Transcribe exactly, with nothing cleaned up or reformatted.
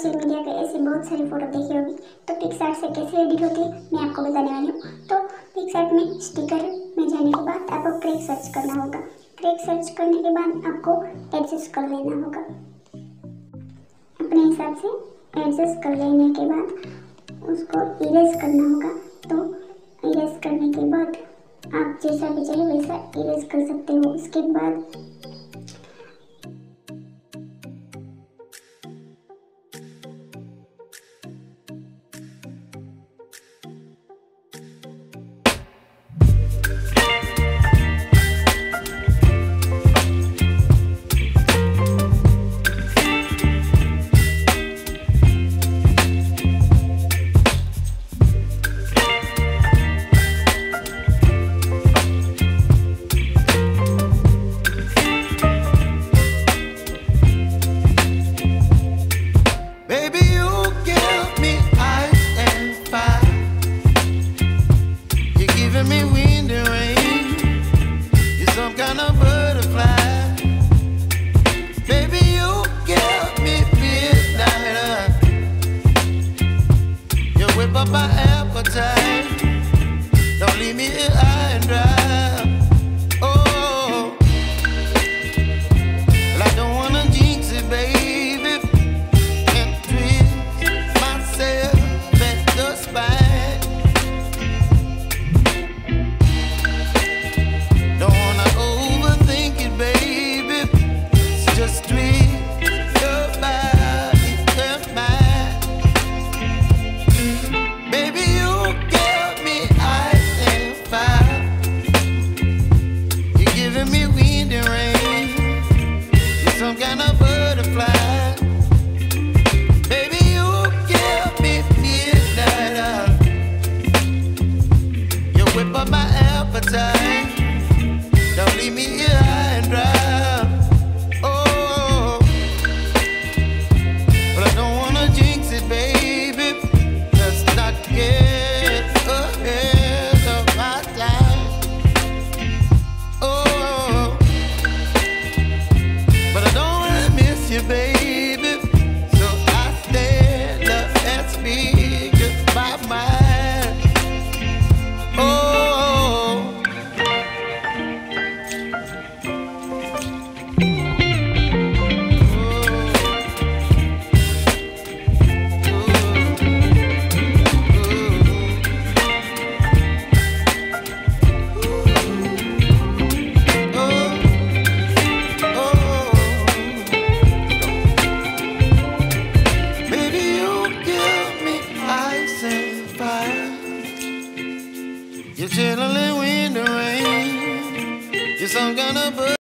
Social media पे ऐसी बहुत सारी फोटो देखी होगी। तो पिक्सआर्ट से कैसे एडिट होती है मैं आपको बताने वाली हूँ। तो पिक्सआर्ट में स्टिकर में जाने के बाद आपको क्रैक सर्च करना होगा। क्रैक सर्च करने के बाद आपको एडजस्ट कर लेना होगा। अपने हिसाब से एडजस्ट कर लेने के बाद उसको इरेज करना होगा। तो इरेज करने के बाद आप जैसा भी चाहे वैसा इरेज कर सकते हो। उसके बाद me wind and rain, you're some kind of butterfly. Baby, you give me midnight. You whip up my appetite. Don't leave me here high and dry. Oh, well, I don't wanna jinx it, baby, and twist myself at the spine. Just twist your body and mine. Baby, you give me ice and fire. You're giving me wind and rain. You're some kind of butterfly. Baby, you give me midnight. You whip up my appetite. Don't leave me here high and dry. Baby, so I stand up and speak just my mind. Oh, you're chilling in wind and rain. You're some kind of